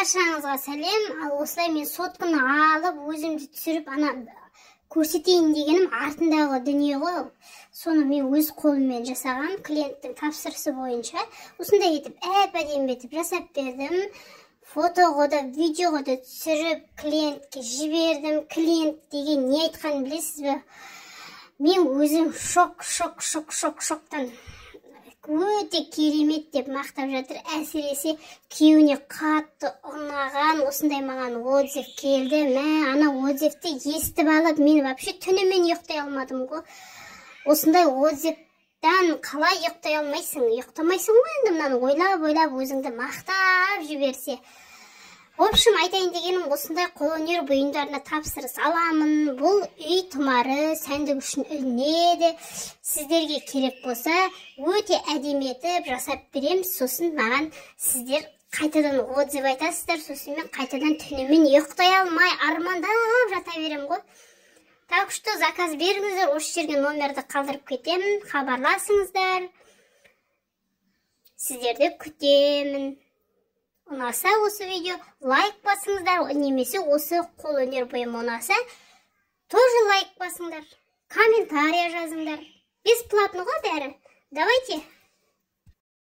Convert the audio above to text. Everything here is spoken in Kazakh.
Баршаңызға сәлем. Ал осылай мен сотканы алып, өзімді түсіріп, ана көрсетейін дегенім артындағы дүние ғой. Соны мен өз қолыммен жасаған, клиенттің тапсырысы бойынша. Осындай етіп, әп-әдемі етіп жасап бердім. Фотоға да, видеоға да түсіріп, клиентке жібердім. Клиент деген не айтқанын білесіз бе? Мен өзім шоктан өте керемет деп мақтап жатыр. Әсіресе күйеуіне қатты ұнаған осындай маған отзыв келді. Ана отзывты естіп алып, мен вообще түнімен ұйықтай алмадым ғой. Осындай отзывтан қалай ұйықтай алмайсың? Ұйықтамайсың ғой енді, мынаны ойлап өзіңді мақтап жіберсе. В общем, айтайын дегенім, осындай қолөнер бұйымдарына тапсырыс аламын. Бұл үй тұмары сәндік үшін ілінеді. Сіздерге керек болса, өте әдемі етіп жасап береміз. Сосын маған сіздер қайтадан отзыв айтасыздар. Сосын мен қайтадан түнімен ұйықтай алмай, армандап жата берем ғой. Так что заказ беріңіздер, осы жерге номерді қалдырып кетемін. Хабарласыңыздар. Сіздерді күтемін. Ұнаса осы видео лайк басыңыздар, немесе осы қолөнер бұйымы ұнаса, тоже лайк басыңдар, комментария жазыңдар. Бесплатно ғой бәрі. Давайте.